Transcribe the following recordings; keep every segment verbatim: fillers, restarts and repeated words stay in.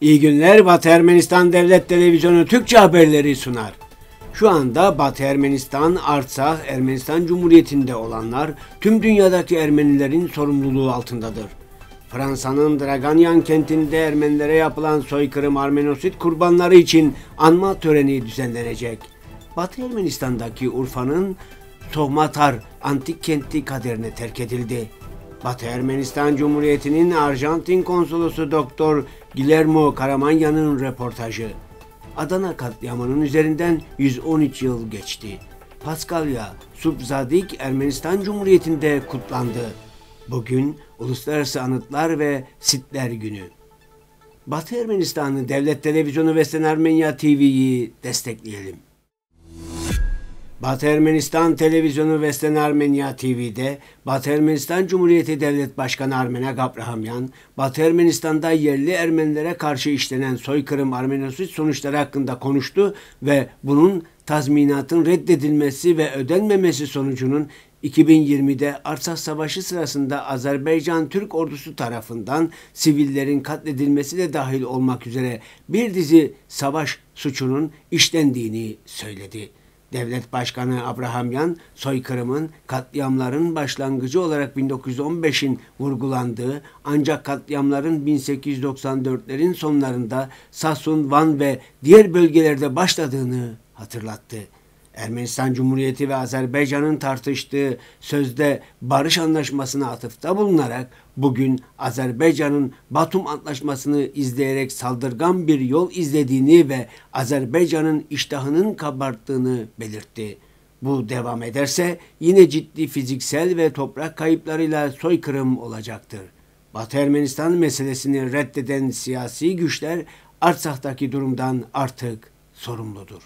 İyi günler, Batı Ermenistan Devlet Televizyonu Türkçe haberleri sunar. Şu anda Batı Ermenistan, Artsakh, Ermenistan Cumhuriyeti'nde olanlar tüm dünyadaki Ermenilerin sorumluluğu altındadır. Fransa'nın Draganyan kentinde Ermenilere yapılan soykırım Armenosit kurbanları için anma töreni düzenlenecek. Batı Ermenistan'daki Urfa'nın Tohmatar antik kenti kaderine terk edildi. Batı Ermenistan Cumhuriyeti'nin Arjantin konsolosu Doktor Guillermo Karamanya'nın röportajı. Adana katliamının üzerinden yüz on üç yıl geçti. Paskalya Subzadik Ermenistan Cumhuriyeti'nde kutlandı. Bugün Uluslararası Anıtlar ve Sitler Günü. Batı Ermenistan'ı Devlet Televizyonu Western Armenia T V'yi destekleyelim. Batı Ermenistan Televizyonu Western Armenia T V'de Batı Ermenistan Cumhuriyeti Devlet Başkanı Armenak Abrahamyan, Batı Ermenistan'da yerli Ermenilere karşı işlenen soykırım Armenosit sonuçları hakkında konuştu ve bunun tazminatın reddedilmesi ve ödenmemesi sonucunun iki bin yirmide Artsakh Savaşı sırasında Azerbaycan Türk ordusu tarafından sivillerin katledilmesi de dahil olmak üzere bir dizi savaş suçunun işlendiğini söyledi. Devlet Başkanı Abrahamyan, soykırımın katliamların başlangıcı olarak bin dokuz yüz on beşin vurgulandığı ancak katliamların bin sekiz yüz doksan dörtlerin sonlarında Sasun, Van ve diğer bölgelerde başladığını hatırlattı. Ermenistan Cumhuriyeti ve Azerbaycan'ın tartıştığı sözde barış anlaşmasına atıfta bulunarak bugün Azerbaycan'ın Batum Antlaşması'nı izleyerek saldırgan bir yol izlediğini ve Azerbaycan'ın iştahının kabarttığını belirtti. Bu devam ederse yine ciddi fiziksel ve toprak kayıplarıyla soykırım olacaktır. Batı Ermenistan meselesini reddeden siyasi güçler Artsakh'taki durumdan artık sorumludur.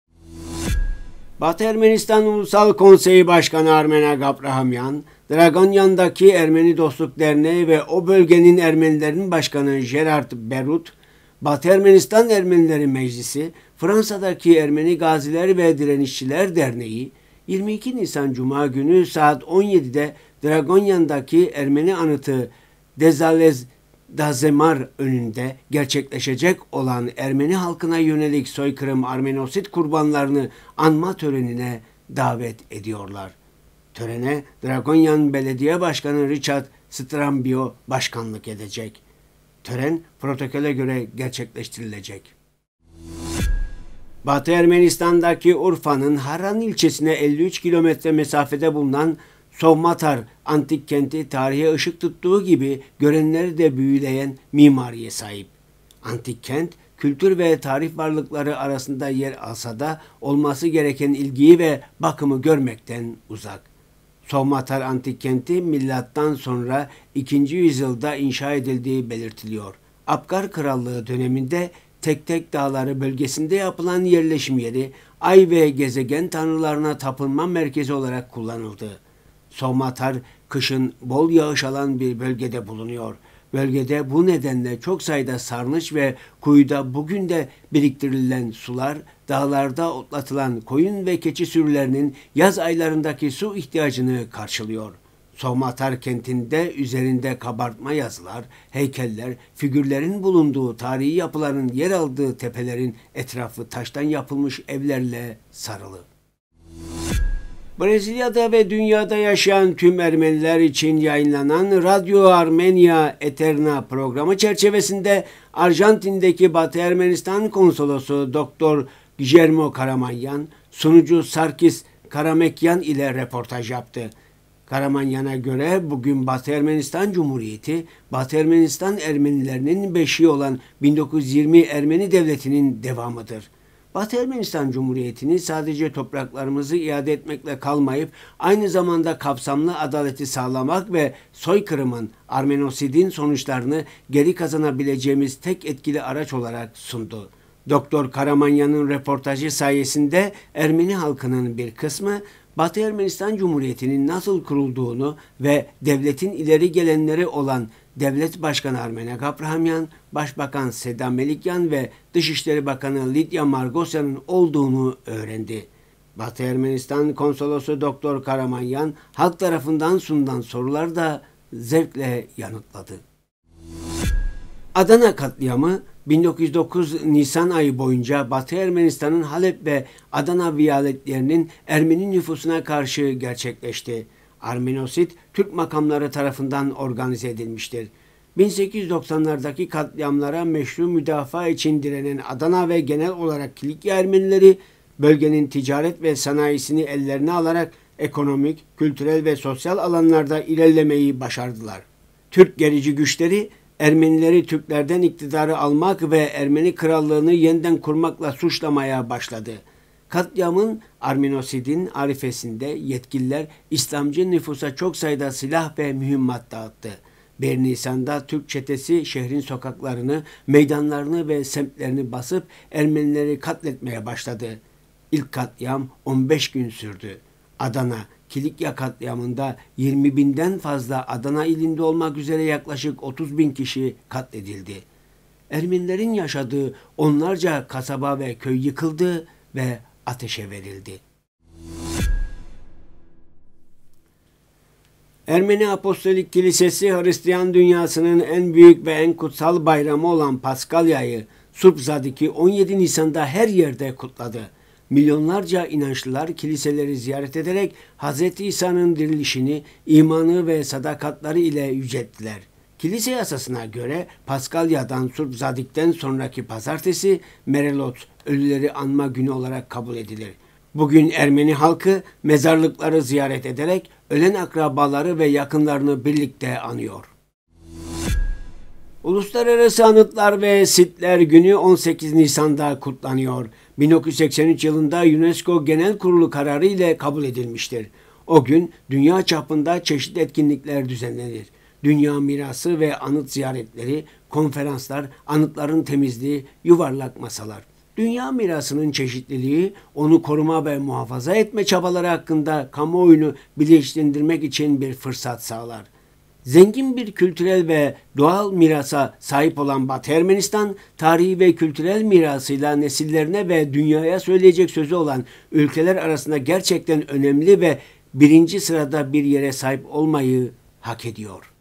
Batı Ermenistan Ulusal Konseyi Başkanı Armenak Abrahamyan, Draganyan'daki Ermeni Dostluk Derneği ve o bölgenin Ermenilerin Başkanı Gerard Berut, Batı Ermenistan Ermenileri Meclisi, Fransa'daki Ermeni Gaziler ve Direnişçiler Derneği, yirmi iki Nisan Cuma günü saat on yedide Draganyan'daki Ermeni anıtı Dezalez Dazemar önünde gerçekleşecek olan Ermeni halkına yönelik soykırım Armenosit kurbanlarını anma törenine davet ediyorlar. Törene Draganyan Belediye Başkanı Richard Strambio başkanlık edecek. Tören protokole göre gerçekleştirilecek. Batı Ermenistan'daki Urfa'nın Harran ilçesine elli üç kilometre mesafede bulunan Tohmatar antik kenti tarihe ışık tuttuğu gibi görenleri de büyüleyen mimariye sahip. Antik kent, kültür ve tarih varlıkları arasında yer alsa da olması gereken ilgiyi ve bakımı görmekten uzak. Tohmatar antik kenti milattan sonra ikinci yüzyılda inşa edildiği belirtiliyor. Abgar Krallığı döneminde Tek Tek Dağları bölgesinde yapılan yerleşim yeri, ay ve gezegen tanrılarına tapınma merkezi olarak kullanıldı. Tohmatar, kışın bol yağış alan bir bölgede bulunuyor. Bölgede bu nedenle çok sayıda sarnıç ve kuyuda bugün de biriktirilen sular, dağlarda otlatılan koyun ve keçi sürülerinin yaz aylarındaki su ihtiyacını karşılıyor. Tohmatar kentinde üzerinde kabartma yazılar, heykeller, figürlerin bulunduğu tarihi yapıların yer aldığı tepelerin etrafı taştan yapılmış evlerle sarılı. Brezilya'da ve dünyada yaşayan tüm Ermeniler için yayınlanan Radyo Armenia Eterna programı çerçevesinde Arjantin'deki Batı Ermenistan konsolosu Doktor Guillermo Karamanyan, sunucu Sarkis Karamekyan ile röportaj yaptı. Karamanyan'a göre bugün Batı Ermenistan Cumhuriyeti, Batı Ermenistan Ermenilerinin beşiği olan bin dokuz yüz yirmi Ermeni Devleti'nin devamıdır. Batı Ermenistan Cumhuriyeti'ni sadece topraklarımızı iade etmekle kalmayıp aynı zamanda kapsamlı adaleti sağlamak ve soykırımın, Armenosid'in sonuçlarını geri kazanabileceğimiz tek etkili araç olarak sundu. Doktor Karamanyan'ın röportajı sayesinde Ermeni halkının bir kısmı Batı Ermenistan Cumhuriyeti'nin nasıl kurulduğunu ve devletin ileri gelenleri olan Devlet Başkanı Armenak Abrahamyan, Başbakan Sedan Melikyan ve Dışişleri Bakanı Lidya Margosyan'ın olduğunu öğrendi. Batı Ermenistan Konsolosu Doktor Karamanyan, halk tarafından sunulan soruları da zevkle yanıtladı. Adana katliamı bin dokuz yüz dokuz Nisan ayı boyunca Batı Ermenistan'ın Halep ve Adana vilayetlerinin Ermeni nüfusuna karşı gerçekleşti. Armenosit, Türk makamları tarafından organize edilmiştir. bin sekiz yüz doksanlardaki katliamlara meşru müdafaa için direnen Adana ve genel olarak Kilikya Ermenileri, bölgenin ticaret ve sanayisini ellerine alarak ekonomik, kültürel ve sosyal alanlarda ilerlemeyi başardılar. Türk gerici güçleri, Ermenileri Türklerden iktidarı almak ve Ermeni krallığını yeniden kurmakla suçlamaya başladı. Katliamın Armenosid'in arifesinde yetkililer İslamcı nüfusa çok sayıda silah ve mühimmat dağıttı. bir Nisan'da Türk çetesi şehrin sokaklarını, meydanlarını ve semtlerini basıp Ermenileri katletmeye başladı. İlk katliam on beş gün sürdü. Adana, Kilikya katliamında yirmi binden fazla Adana ilinde olmak üzere yaklaşık otuz bin kişi katledildi. Ermenilerin yaşadığı onlarca kasaba ve köy yıkıldı ve ateşe verildi. Ermeni Apostolik Kilisesi, Hristiyan dünyasının en büyük ve en kutsal bayramı olan Paskalya'yı, Surp Zadik'i on yedi Nisan'da her yerde kutladı. Milyonlarca inançlılar kiliseleri ziyaret ederek Hz. İsa'nın dirilişini, imanı ve sadakatları ile yücelttiler. Kilise yasasına göre Paskalya'dan Surp Zadik'ten sonraki pazartesi Merelot, ölüleri anma günü olarak kabul edilir. Bugün Ermeni halkı mezarlıkları ziyaret ederek ölen akrabaları ve yakınlarını birlikte anıyor. Uluslararası Anıtlar ve Sitler Günü on sekiz Nisan'da kutlanıyor. bin dokuz yüz seksen üç yılında UNESCO Genel Kurulu kararı ile kabul edilmiştir. O gün dünya çapında çeşitli etkinlikler düzenlenir. Dünya mirası ve anıt ziyaretleri, konferanslar, anıtların temizliği, yuvarlak masalar. Dünya mirasının çeşitliliği, onu koruma ve muhafaza etme çabaları hakkında kamuoyunu bilinçlendirmek için bir fırsat sağlar. Zengin bir kültürel ve doğal mirasa sahip olan Batı Ermenistan, tarihi ve kültürel mirasıyla nesillerine ve dünyaya söyleyecek sözü olan ülkeler arasında gerçekten önemli ve birinci sırada bir yere sahip olmayı hak ediyor.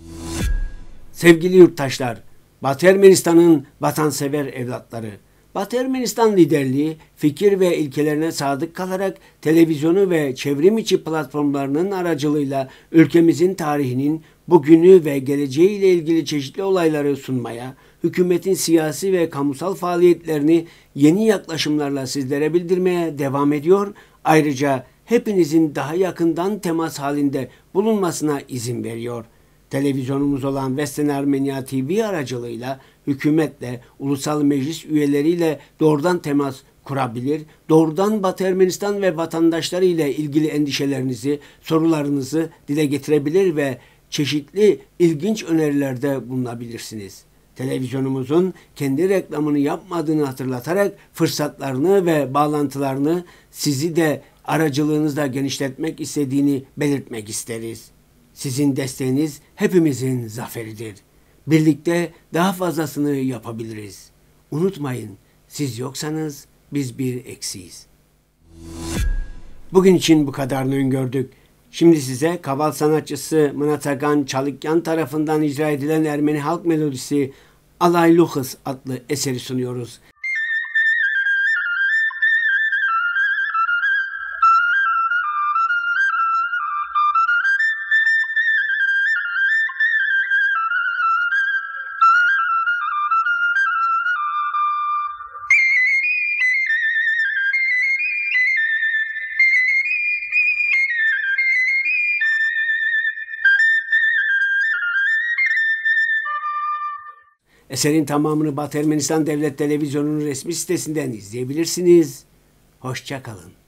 Sevgili yurttaşlar, Batı Ermenistan'ın vatansever evlatları, Batı Ermenistan liderliği fikir ve ilkelerine sadık kalarak televizyonu ve çevrim içi platformlarının aracılığıyla ülkemizin tarihinin, bugünü ve geleceği ile ilgili çeşitli olayları sunmaya, hükümetin siyasi ve kamusal faaliyetlerini yeni yaklaşımlarla sizlere bildirmeye devam ediyor. Ayrıca hepinizin daha yakından temas halinde bulunmasına izin veriyor. Televizyonumuz olan Western Armenia T V aracılığıyla hükümetle, ulusal meclis üyeleriyle doğrudan temas kurabilir, doğrudan Batı Ermenistan ve vatandaşları ile ilgili endişelerinizi, sorularınızı dile getirebilir ve çeşitli ilginç önerilerde bulunabilirsiniz. Televizyonumuzun kendi reklamını yapmadığını hatırlatarak fırsatlarını ve bağlantılarını sizi de aracılığınızla genişletmek istediğini belirtmek isteriz. Sizin desteğiniz hepimizin zaferidir. Birlikte daha fazlasını yapabiliriz. Unutmayın, siz yoksanız biz bir eksiyiz. Bugün için bu kadarını öngördük. Şimdi size kaval sanatçısı Mınatagan Çalıkyan tarafından icra edilen Ermeni halk melodisi Alay Luhus adlı eseri sunuyoruz. Eserin tamamını Batı Ermenistan Devlet Televizyonu'nun resmi sitesinden izleyebilirsiniz. Hoşça kalın.